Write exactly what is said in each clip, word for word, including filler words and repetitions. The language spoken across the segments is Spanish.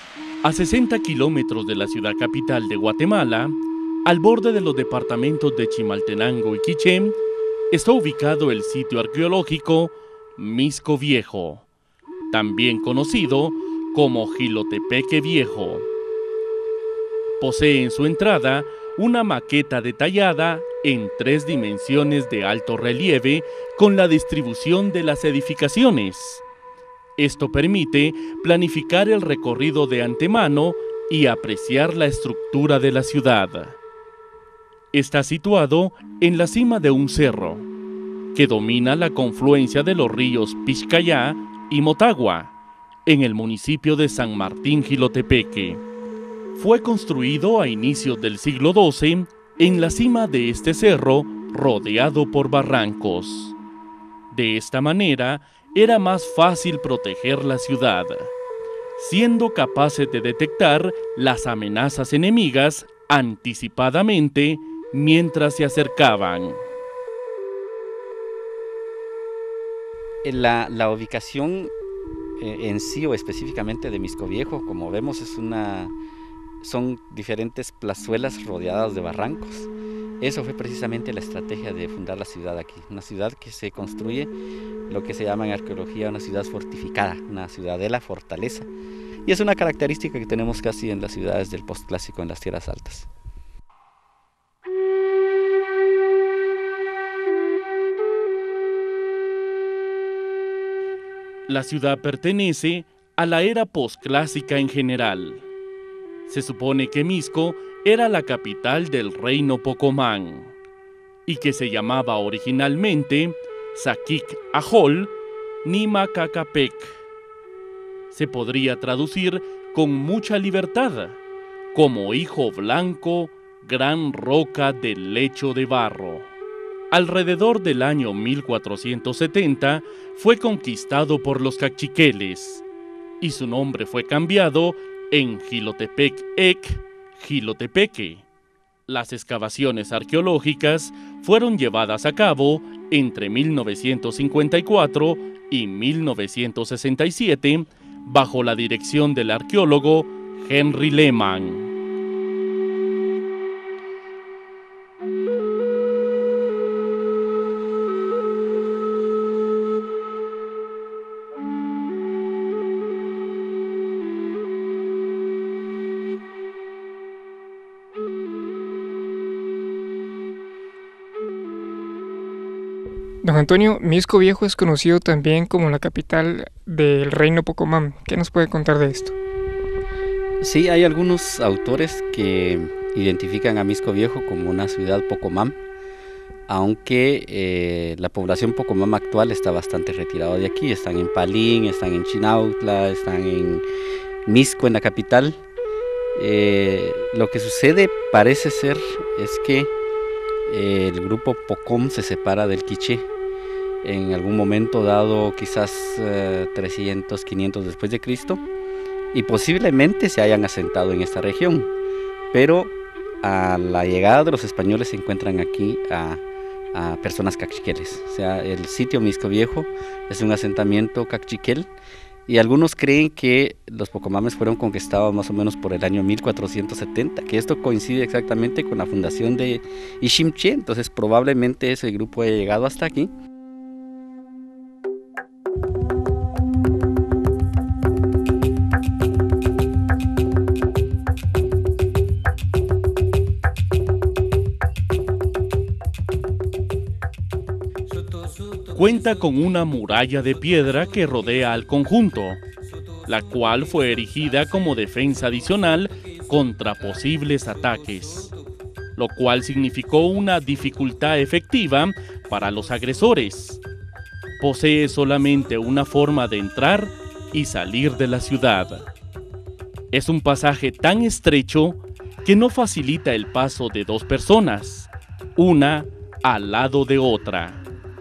A sesenta kilómetros de la ciudad capital de Guatemala, al borde de los departamentos de Chimaltenango y Quiché, está ubicado el sitio arqueológico Mixco Viejo, también conocido como Jilotepeque Viejo. Posee en su entrada una maqueta detallada en tres dimensiones de alto relieve con la distribución de las edificaciones. Esto permite planificar el recorrido de antemano y apreciar la estructura de la ciudad. Está situado en la cima de un cerro, que domina la confluencia de los ríos Pixcayá y Motagua, en el municipio de San Martín Jilotepeque. Fue construido a inicios del siglo doce en la cima de este cerro, rodeado por barrancos. De esta manera, era más fácil proteger la ciudad, siendo capaces de detectar las amenazas enemigas anticipadamente mientras se acercaban. La, la ubicación eh, en sí o específicamente de Mixco Viejo, como vemos, es una, son diferentes plazuelas rodeadas de barrancos. Eso fue precisamente la estrategia de fundar la ciudad aquí, una ciudad que se construye, lo que se llama en arqueología una ciudad fortificada, una ciudadela, fortaleza, y es una característica que tenemos casi en las ciudades del postclásico en las tierras altas. La ciudad pertenece a la era postclásica en general. Se supone que Mixco era la capital del reino Pocomán y que se llamaba originalmente Saquic Ajol Nimacacapec. Se podría traducir con mucha libertad como hijo blanco, gran roca del lecho de barro. Alrededor del año mil cuatrocientos setenta fue conquistado por los cachiqueles y su nombre fue cambiado en Jilotepec-Ec, Jilotepeque. Las excavaciones arqueológicas fueron llevadas a cabo entre mil novecientos cincuenta y cuatro y mil novecientos sesenta y siete bajo la dirección del arqueólogo Henry Lehmann. Don Antonio, Mixco Viejo es conocido también como la capital del reino Pocomán. ¿Qué nos puede contar de esto? Sí, hay algunos autores que identifican a Mixco Viejo como una ciudad Pocomán, aunque eh, la población Pocomán actual está bastante retirada de aquí. Están en Palín, están en Chinautla, están en Mixco, en la capital. Eh, lo que sucede parece ser es que eh, el grupo Pocom se separa del Quiché en algún momento dado, quizás eh, trescientos, quinientos después de Cristo, y posiblemente se hayan asentado en esta región, pero a la llegada de los españoles se encuentran aquí a, a personas cachiqueles. O sea, el sitio Mixco Viejo es un asentamiento cachiquel, y algunos creen que los Pocomames fueron conquistados más o menos por el año mil cuatrocientos setenta, que esto coincide exactamente con la fundación de Iximché. Entonces probablemente ese grupo haya llegado hasta aquí. Cuenta con una muralla de piedra que rodea al conjunto, la cual fue erigida como defensa adicional contra posibles ataques, lo cual significó una dificultad efectiva para los agresores. Posee solamente una forma de entrar y salir de la ciudad. Es un pasaje tan estrecho que no facilita el paso de dos personas, una al lado de otra.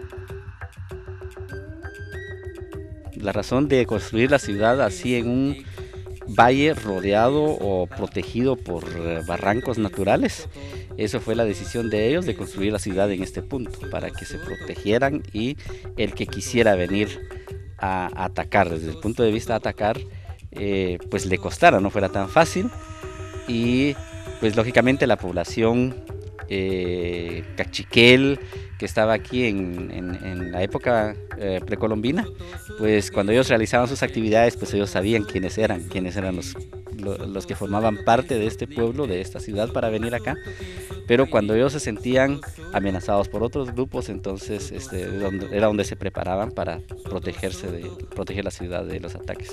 La razón de construir la ciudad así en un valle rodeado o protegido por barrancos naturales, eso fue la decisión de ellos de construir la ciudad en este punto, para que se protegieran y el que quisiera venir a atacar, desde el punto de vista de atacar, eh, pues le costara, no fuera tan fácil. Y pues lógicamente la población eh, cachiquel que estaba aquí en, en, en la época eh, precolombina, pues cuando ellos realizaban sus actividades, pues ellos sabían quiénes eran, quiénes eran los, los, los que formaban parte de este pueblo, de esta ciudad para venir acá. Pero cuando ellos se sentían amenazados por otros grupos, entonces este, era donde se preparaban para protegerse de, proteger la ciudad de los ataques.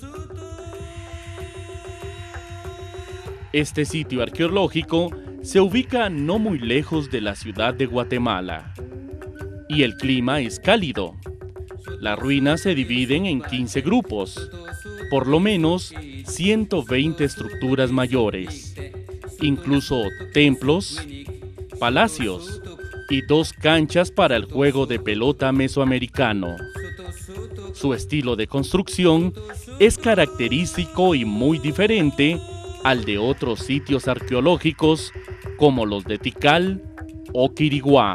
Este sitio arqueológico se ubica no muy lejos de la ciudad de Guatemala y el clima es cálido. Las ruinas se dividen en quince grupos, por lo menos ciento veinte estructuras mayores, incluso templos, palacios y dos canchas para el juego de pelota mesoamericano. Su estilo de construcción es característico y muy diferente al de otros sitios arqueológicos como los de Tikal o Quiriguá.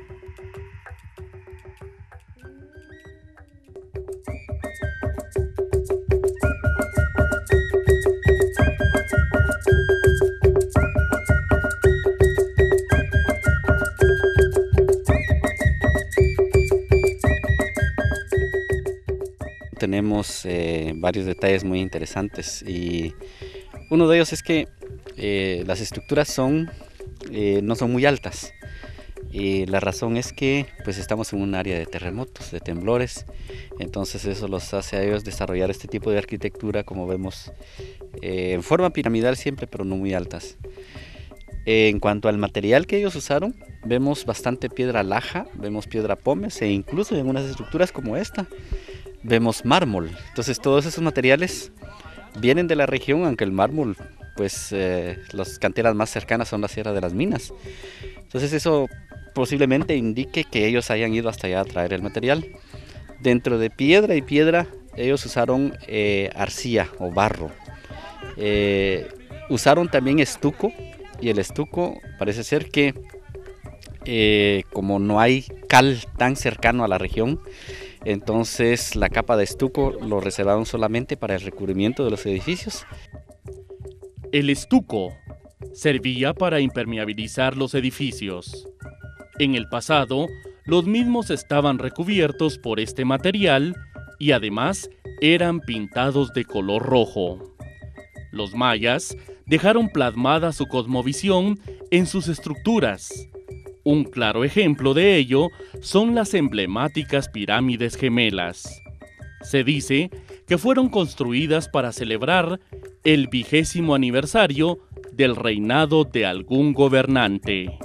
Tenemos eh, varios detalles muy interesantes y uno de ellos es que eh, las estructuras son, eh, no son muy altas. Y la razón es que pues, estamos en un área de terremotos, de temblores, entonces eso los hace a ellos desarrollar este tipo de arquitectura, como vemos, eh, en forma piramidal siempre, pero no muy altas. Eh, en cuanto al material que ellos usaron, vemos bastante piedra laja, vemos piedra pómez e incluso en unas estructuras como esta, vemos mármol. Entonces todos esos materiales vienen de la región, aunque el mármol, pues eh, las canteras más cercanas son la Sierra de las Minas. Entonces eso posiblemente indique que ellos hayan ido hasta allá a traer el material. Dentro de piedra y piedra, ellos usaron eh, arcilla o barro. Eh, usaron también estuco, y el estuco parece ser que eh, como no hay cal tan cercano a la región, entonces la capa de estuco lo reservaron solamente para el recubrimiento de los edificios. El estuco servía para impermeabilizar los edificios. En el pasado, los mismos estaban recubiertos por este material y además eran pintados de color rojo. Los mayas dejaron plasmada su cosmovisión en sus estructuras. Un claro ejemplo de ello son las emblemáticas pirámides gemelas. Se dice que fueron construidas para celebrar el vigésimo aniversario del reinado de algún gobernante.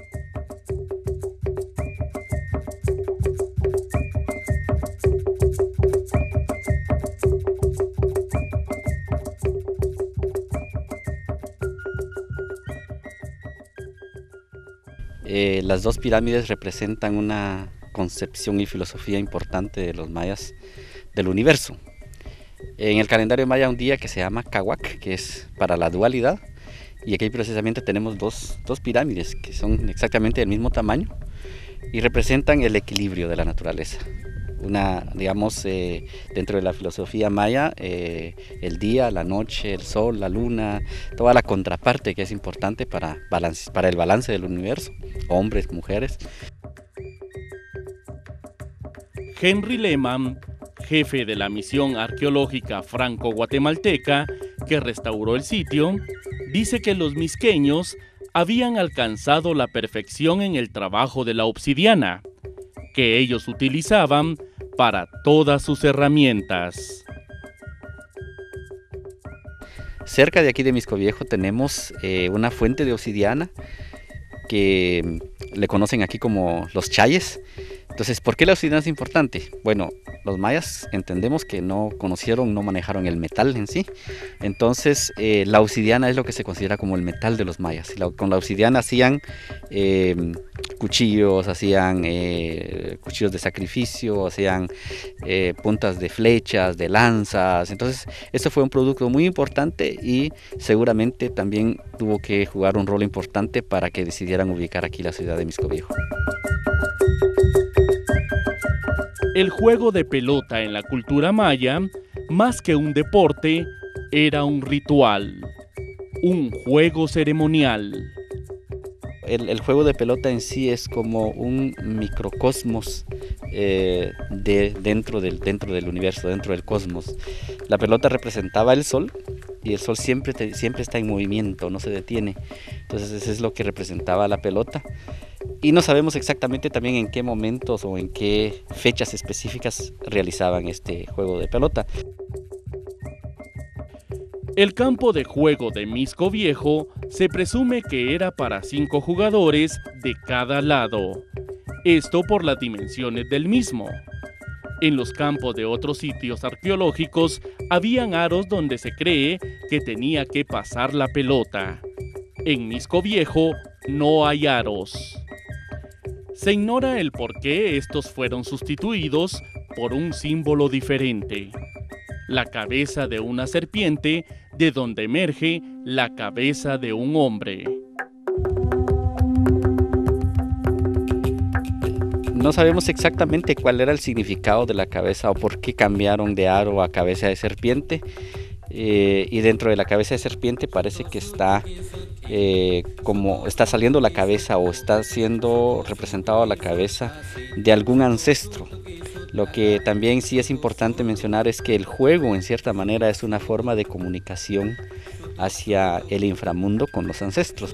Eh, las dos pirámides representan una concepción y filosofía importante de los mayas del universo. En el calendario maya hay un día que se llama Cahuac, que es para la dualidad, y aquí precisamente tenemos dos, dos pirámides que son exactamente del mismo tamaño y representan el equilibrio de la naturaleza. Una, digamos, eh, dentro de la filosofía maya, eh, el día, la noche, el sol, la luna, toda la contraparte que es importante para, balance, para el balance del universo, hombres, mujeres. Henry Lehman, jefe de la misión arqueológica franco-guatemalteca que restauró el sitio, dice que los misqueños habían alcanzado la perfección en el trabajo de la obsidiana, que ellos utilizaban para todas sus herramientas. Cerca de aquí de Misco Viejo tenemos eh, una fuente de obsidiana que le conocen aquí como los chayes. Entonces, ¿por qué la obsidiana es importante? Bueno, los mayas entendemos que no conocieron, no manejaron el metal en sí. Entonces, eh, la obsidiana es lo que se considera como el metal de los mayas. La, con la obsidiana hacían eh, cuchillos, hacían eh, cuchillos de sacrificio, hacían eh, puntas de flechas, de lanzas. Entonces, esto fue un producto muy importante y seguramente también tuvo que jugar un rol importante para que decidieran ubicar aquí la ciudad de Misco Viejo. El juego de pelota en la cultura maya, más que un deporte, era un ritual, un juego ceremonial. El, el juego de pelota en sí es como un microcosmos eh, de, dentro, del, dentro del universo, dentro del cosmos. La pelota representaba el sol y el sol siempre, te, siempre está en movimiento, no se detiene. Entonces eso es lo que representaba la pelota. Y no sabemos exactamente también en qué momentos o en qué fechas específicas realizaban este juego de pelota. El campo de juego de Mixco Viejo se presume que era para cinco jugadores de cada lado, esto por las dimensiones del mismo. En los campos de otros sitios arqueológicos habían aros donde se cree que tenía que pasar la pelota. En Mixco Viejo no hay aros. Se ignora el por qué estos fueron sustituidos por un símbolo diferente: la cabeza de una serpiente, de donde emerge la cabeza de un hombre. No sabemos exactamente cuál era el significado de la cabeza o por qué cambiaron de aro a cabeza de serpiente. Eh, y dentro de la cabeza de serpiente parece que está eh, como está saliendo la cabeza o está siendo representado la cabeza de algún ancestro. Lo que también sí es importante mencionar es que el juego en cierta manera es una forma de comunicación hacia el inframundo con los ancestros.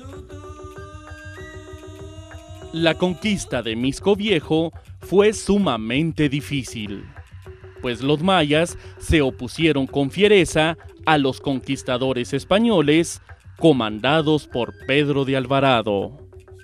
La conquista de Mixco Viejo fue sumamente difícil, pues los mayas se opusieron con fiereza a los conquistadores españoles comandados por Pedro de Alvarado.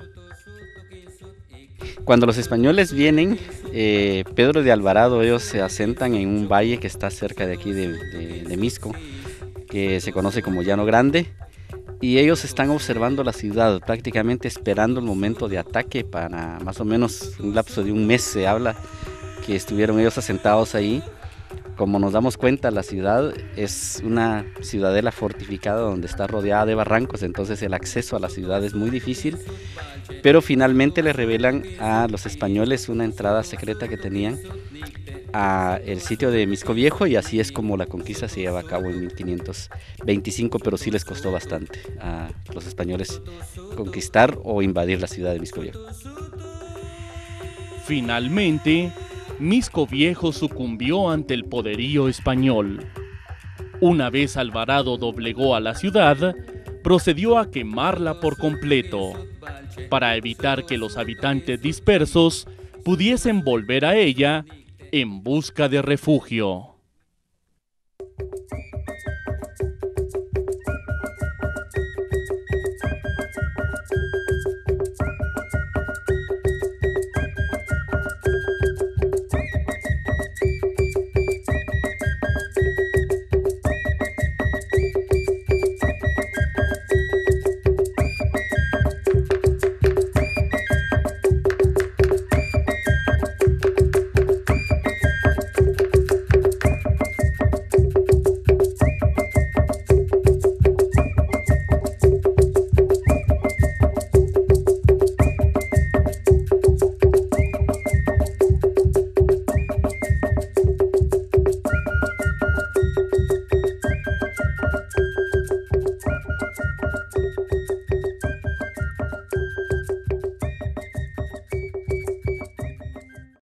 Cuando los españoles vienen, eh, Pedro de Alvarado, ellos se asentan en un valle que está cerca de aquí de, de, de Mixco, que se conoce como Llano Grande, y ellos están observando la ciudad, prácticamente esperando el momento de ataque. Para más o menos un lapso de un mes se habla que estuvieron ellos asentados ahí. Como nos damos cuenta, la ciudad es una ciudadela fortificada donde está rodeada de barrancos, entonces el acceso a la ciudad es muy difícil, pero finalmente le revelan a los españoles una entrada secreta que tenían a el sitio de Mixco Viejo, y así es como la conquista se lleva a cabo en mil quinientos veinticinco, pero sí les costó bastante a los españoles conquistar o invadir la ciudad de Mixco Viejo. Finalmente, Mixco Viejo sucumbió ante el poderío español. Una vez Alvarado doblegó a la ciudad, procedió a quemarla por completo, para evitar que los habitantes dispersos pudiesen volver a ella en busca de refugio.